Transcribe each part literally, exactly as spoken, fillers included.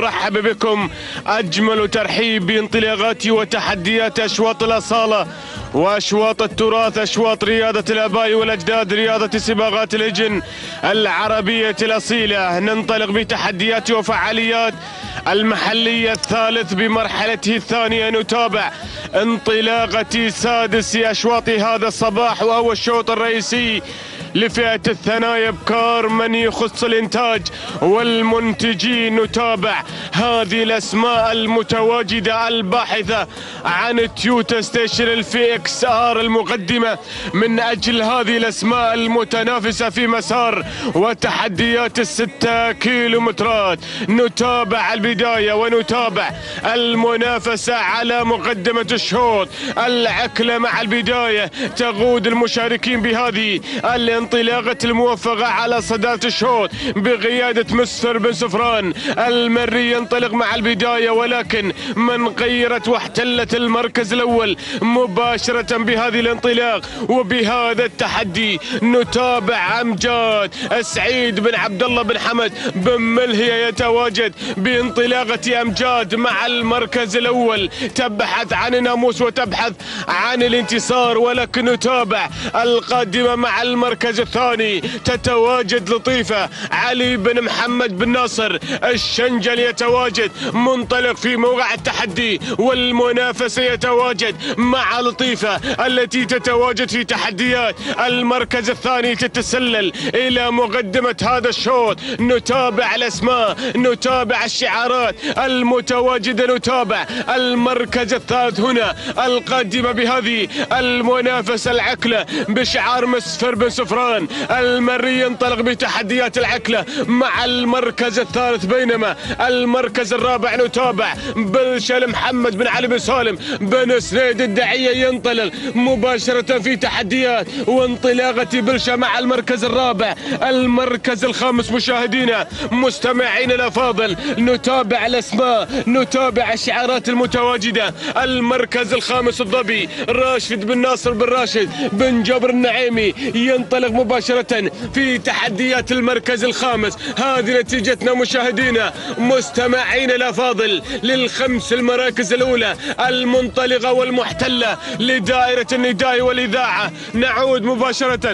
أرحب بكم أجمل ترحيب بانطلاقات وتحديات أشواط الأصالة وأشواط التراث، أشواط رياضة الآباء والأجداد، رياضة سباقات الهجن العربية الأصيلة. ننطلق بتحديات وفعاليات المحلية الثالث بمرحلته الثانية. نتابع انطلاقة سادس أشواط هذا الصباح، وهو الشوط الرئيسي لفئة الثنايا بكار من يخص الإنتاج والمنتجين. نتابع هذه الأسماء المتواجدة الباحثة عن تويوتا ستيشن الفي اكس ار المقدمة من أجل هذه الأسماء المتنافسة في مسار وتحديات الستة كيلومترات. نتابع البداية ونتابع المنافسة على مقدمة الشوط. العكلة مع البداية تقود المشاركين بهذه الانطلاقة الموفقة على صدارة الشوط بقيادة مستر بن سفران. المري ينطلق مع البداية، ولكن من غيرت واحتلت المركز الأول مباشرة بهذه الانطلاق وبهذا التحدي. نتابع أمجاد سعيد بن عبد الله بن حمد بن ملهية يتواجد بانطلاقة أمجاد مع المركز الأول، تبحث عن الناموس وتبحث عن الانتصار، ولكن نتابع القادمة مع المركز الثاني. تتواجد لطيفة علي بن محمد بن ناصر الشنجل يتواجد منطلق في موقع التحدي، والمنافسة يتواجد مع لطيفة التي تتواجد في تحديات المركز الثاني تتسلل إلى مقدمة هذا الشوط. نتابع الأسماء، نتابع الشعارات المتواجدة، نتابع المركز الثالث هنا القادمة بهذه المنافسة العكلة بشعار مسفر بن سفران. المري ينطلق بتحديات العكلة مع المركز الثالث، بينما المركز الرابع نتابع بلشل محمد بن علي بن سالم بن سنيد الدعية ينطلق مباشرة في تحديات وانطلاقة بلشة مع المركز الرابع. المركز الخامس مشاهدينا مستمعين الأفاضل نتابع الأسماء، نتابع الشعارات المتواجدة. المركز الخامس الضبي راشد بن ناصر بن راشد بن جبر النعيمي ينطلق مباشرة في تحديات المركز الخامس. هذه نتيجتنا مشاهدينا مستمعين الأفاضل للخمس المراكز الأولى المنطلقة والمحتلة لدائرة النداء والإذاعة. نعود مباشرة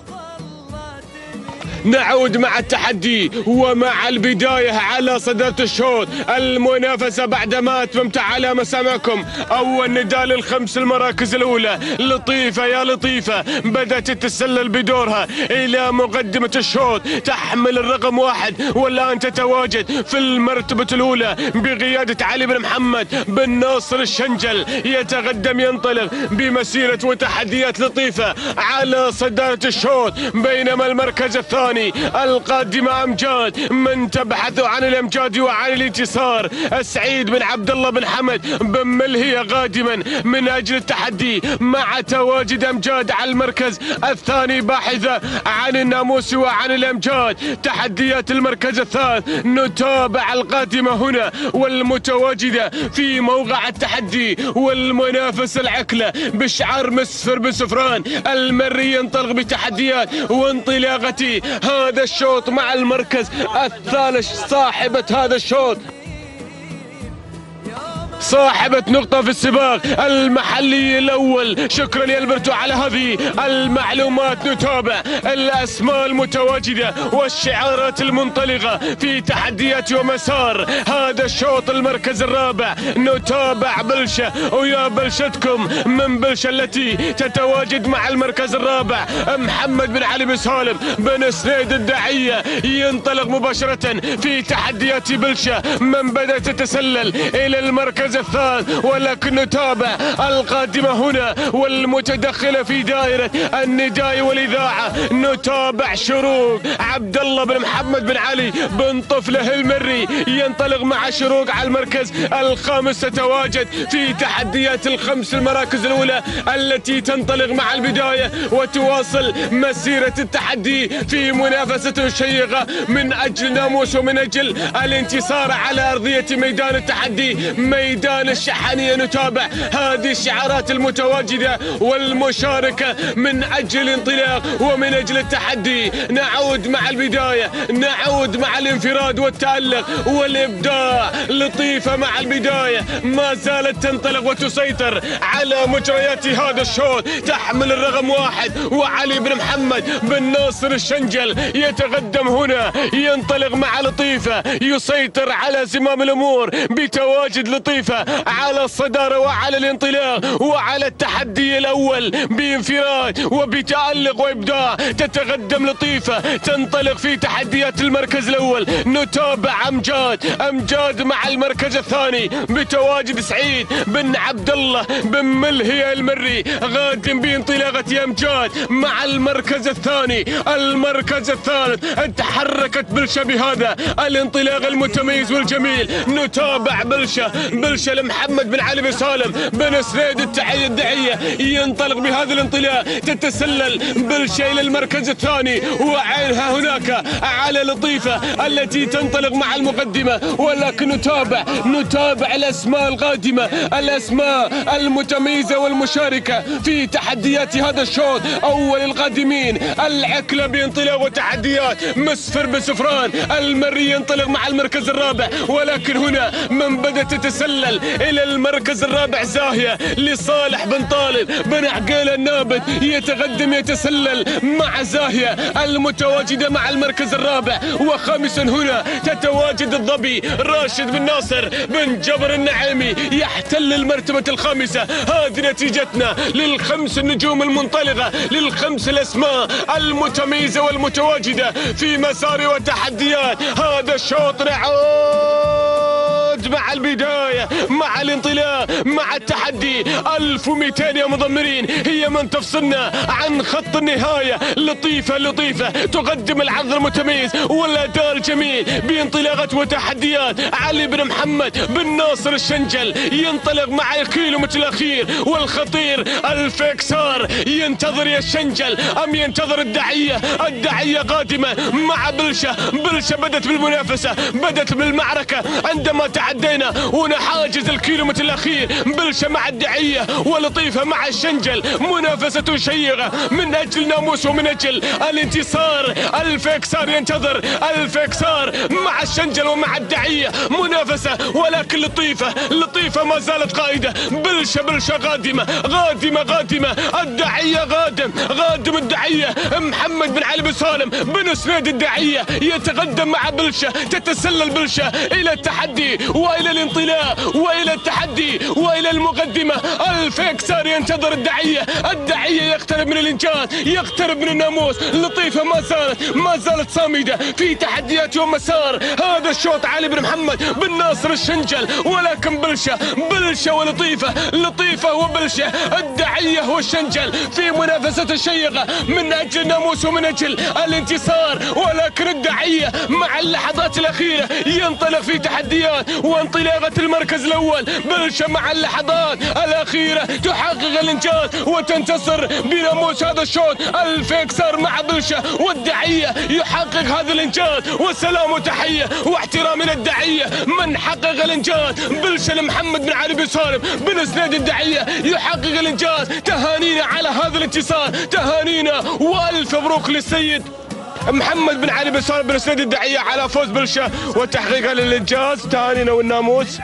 نعود مع التحدي ومع البداية على صدارة الشوط. المنافسة بعدما أتممت على مسامعكم أول نداء للخمس المراكز الأولى. لطيفة يا لطيفة بدأت تتسلل بدورها إلى مقدمة الشوط، تحمل الرقم واحد والآن تتواجد في المرتبة الأولى بقيادة علي بن محمد بن ناصر الشنجل. يتقدم ينطلق بمسيرة وتحديات لطيفة على صدارة الشوط، بينما المركز الثاني القادمة أمجاد من تبحث عن الأمجاد وعن الانتصار. سعيد بن عبد الله بن حمد بن ملهية قادما من أجل التحدي مع تواجد أمجاد على المركز الثاني باحثة عن الناموس وعن الأمجاد. تحديات المركز الثالث نتابع القادمة هنا والمتواجدة في موقع التحدي والمنافسة العكلة بشعار مسفر بن سفران. المري ينطلق بتحديات وانطلاقتي هذا الشوط مع المركز الثالث صاحبة هذا الشوط، صاحبة نقطة في السباق المحلي الأول. شكرا يا البرتو على هذه المعلومات. نتابع الأسماء المتواجدة والشعارات المنطلقة في تحديات ومسار هذا الشوط. المركز الرابع نتابع بلشة، ويا بلشتكم من بلشة التي تتواجد مع المركز الرابع. محمد بن علي بن سالم بن سنيد الدعية ينطلق مباشرة في تحديات بلشة من بدأت تتسلل إلى المركز الثالث، ولكن نتابع القادمة هنا والمتدخلة في دائرة النداء والإذاعة. نتابع شروق عبد الله بن محمد بن علي بن طفله المري ينطلق مع شروق على المركز الخامس، تتواجد في تحديات الخمس المراكز الأولى التي تنطلق مع البداية وتواصل مسيرة التحدي في منافسة شيقة من أجل ناموس ومن أجل الانتصار على أرضية ميدان التحدي، ميدان ميدان الشحنية نتابع هذه الشعارات المتواجدة والمشاركة من أجل الانطلاق ومن أجل التحدي. نعود مع البداية، نعود مع الانفراد والتألق والإبداع. لطيفة مع البداية ما زالت تنطلق وتسيطر على مجريات هذا الشوط، تحمل الرقم واحد وعلي بن محمد بن ناصر الشنجل يتقدم هنا، ينطلق مع لطيفة، يسيطر على زمام الأمور بتواجد لطيفة على الصدارة وعلى الانطلاق وعلى التحدي الأول بانفراد وبتألق وإبداع. تتقدم لطيفة، تنطلق في تحديات المركز الأول. نتابع أمجاد، أمجاد مع المركز الثاني بتواجد سعيد بن عبد الله بن ملهي المري، غادم بانطلاقة أمجاد مع المركز الثاني. المركز الثالث تحركت بلشة بهذا الانطلاق المتميز والجميل. نتابع بلشة، بلشة لمحمد بن علي بن سالم بن سريد التحية الدعية، ينطلق بهذا الانطلاق. تتسلل بلشة إلى المركز الثاني وعينها هناك على لطيفة التي تنطلق مع المقدمة. ولكن نتابع نتابع الأسماء القادمة، الأسماء المتميزة والمشاركة في تحديات هذا الشوط. أول القادمين العكلة بانطلاق وتحديات، مسفر بسفران المري ينطلق مع المركز الرابع. ولكن هنا من بدأت تتسلل إلى المركز الرابع زاهية لصالح بن طالب بن عقيل النابت، يتقدم يتسلل مع زاهية المتواجدة مع المركز الرابع. وخامسا هنا تتواجد الظبي راشد بن ناصر بن جبر النعيمي يحتل المرتبة الخامسة. هذه نتيجتنا للخمس النجوم المنطلقة، للخمس الأسماء المتميزة والمتواجدة في مسار وتحديات هذا الشوط. نعود مع البداية، مع الانطلاق، مع التحدي. ألف ومئتين يا مضمرين هي من تفصلنا عن خط النهاية. لطيفة لطيفة تقدم العرض المتميز والأداء الجميل بانطلاقات وتحديات. علي بن محمد بن ناصر الشنجل ينطلق مع الكيلومتر الأخير والخطير. الفيكسار ينتظر يا الشنجل أم ينتظر الداعية؟ الداعية قادمة مع بلشة، بلشة بدت بالمنافسة، بدت بالمعركة عندما تعدينا هنا حاجز الكيلومتر الأخير. بلشة مع الداعية ولطيفة مع الشنجل، منافسة شيقة من أجل ناموس ومن أجل الانتصار. الفيكسار ينتظر، الفيكسار مع الشنجل ومع الداعية منافسة. ولكن لطيفة لطيفة ما زالت قائدة. بلشة بلشة قادمة قادمة قادمة، الداعية قادم قادم الداعية. محمد بن علي بن سالم بن سريد الداعية يتقدم مع بلشة. تتسلل بلشة إلى التحدي وإلى الانطلاق وإلى التحدي وإلى المقدمة. الفيكسار ينتظر الداعية، الداعية يقترب من الإنجاز، يقترب من الناموس. لطيفة ما زالت ما زالت صامدة في تحديات ومسار هذا الشوط. علي بن محمد بن ناصر الشنجل، ولكن بلشة بلشة ولطيفة، لطيفة وبلشة، الداعية والشنجل في منافسة شيقة من أجل الناموس ومن أجل الانتصار. ولكن الداعية مع اللحظات الأخيرة ينطلق في تحديات وانطلاقة المركز الأول. بلشة مع اللحظات الأخيرة تحقق الإنجاز وتنتصر بناموس هذا الشوط. الفيكسار مع بلشة والداعية يحقق هذا الإنجاز. والسلام وتحية واحترام من الداعية من حقق الإنجاز. بلشة لمحمد بن علي بن سالم بن سريد الداعية يحقق الإنجاز. تهانينا على هذا الانتصار، تهانينا وألف مبروك للسيد محمد بن علي بن سالم بن سريد الداعية على فوز بلشة وتحقيقه للإنجاز. تهانينا والناموس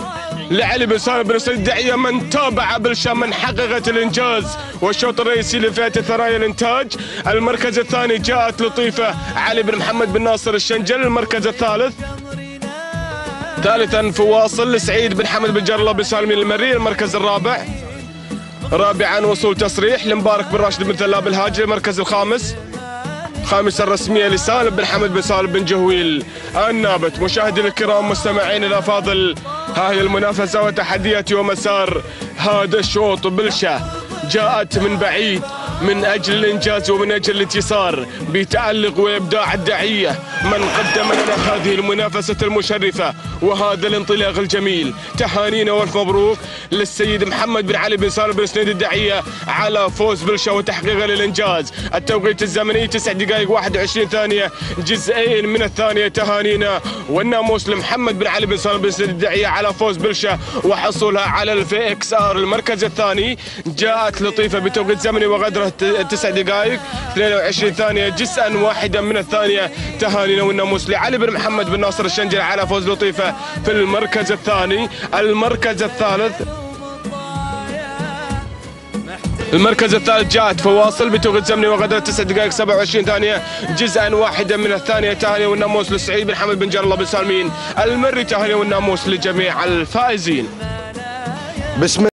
لعلي بن سالم بن سريد الداعية من تابع بلشة من حققت الإنجاز. والشوط الرئيسي لفئة ثرايا الإنتاج. المركز الثاني جاءت لطيفة علي بن محمد بن ناصر الشنجل. المركز الثالث ثالثا فواصل لسعيد بن حمد بن جرله بن سالم المري. المركز الرابع رابعا وصول تصريح لمبارك بن راشد بن ثلاب الهاجري. المركز الخامس خامسا رسمية لسالم بن حمد بن سالم بن جهويل النابت. مشاهدينا الكرام مستمعين الأفاضل، ها هي المنافسة وتحديات ومسار هذا الشوط. بلشة جاءت من بعيد من أجل الإنجاز ومن أجل الانتصار بتألق وإبداع الداعية من قدم لنا هذه المنافسة المشرفة وهذا الانطلاق الجميل. تهانينا والف مبروك للسيد محمد بن علي بن سالم بن سنيد الداعية على فوز بلشة وتحقيقه للإنجاز. التوقيت الزمني تسع دقائق واحد وعشرين ثانية، جزئين من الثانية. تهانينا والناموس لمحمد بن علي بن سالم بن سنيد الداعية على فوز بلشة وحصولها على الفي اكس ار. المركز الثاني جاءت لطيفة بتوقيت زمني وغدره تسع دقائق اثنين وعشرين ثانية، جزءا واحدا من الثانية. تهانينا والناموس لعلي بن محمد بن ناصر الشنجري على فوز لطيفة في المركز الثاني. المركز الثالث المركز الثالث جاءت فواصل بتوقيت زمني وغدره تسع دقائق سبع وعشرين ثانية، جزءا واحدا من الثانية. تهاني والناموس لسعيد بن حمد بن جار الله بن سالمين المري. تهاني والناموس لجميع الفائزين. بسم